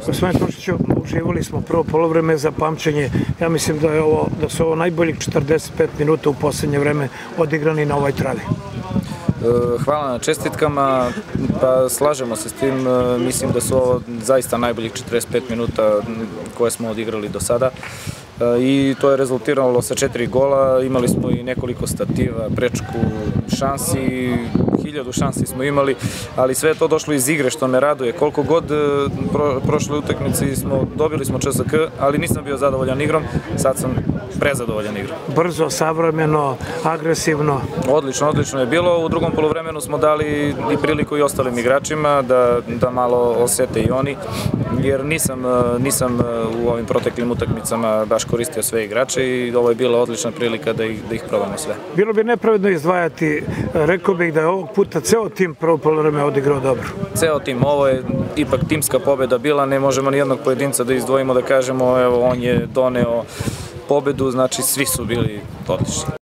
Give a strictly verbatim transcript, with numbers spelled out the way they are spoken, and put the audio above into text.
Gospodine Krušiću, uživali smo prvo polovreme za pamćenje. Ja mislim da, je ovo, da su ovo najboljih četrdeset pet minuta u poslednje vreme odigrani na ovoj travi. Hvala na čestitkama, pa slažemo se s tim, mislim da su ovo zaista najboljih četrdeset pet minuta koje smo odigrali do sada i to je rezultiralo sa četiri gola, imali smo i nekoliko stativa, prečku, šansi, hiljadu šansi smo imali, ali sve je to došlo iz igre što me raduje. Koliko god pro, prošle utakmice smo, dobili smo Č S K, ali nisam bio zadovoljan igrom, sad sam prezadovoljan igrom. Brzo, savremeno, agresivno. Odlično, odlično je bilo. U drugom poluvremenu smo dali i priliku i ostalim igračima da, da malo osete i oni, jer nisam, nisam u ovim proteklim utakmicama baš koristio sve igrače i ovo je bila odlična prilika da ih, da ih probamo sve. Bilo bi nepravedno izdvajati, rekao bih da je ovog puta ceo tim prvo poluvreme odigrao dobro. Ceo tim, ovo je ipak timska pobeda bila, ne možemo ni jednog pojedinca da izdvojimo da kažemo evo on je doneo pobedu, znači svi su bili odlični.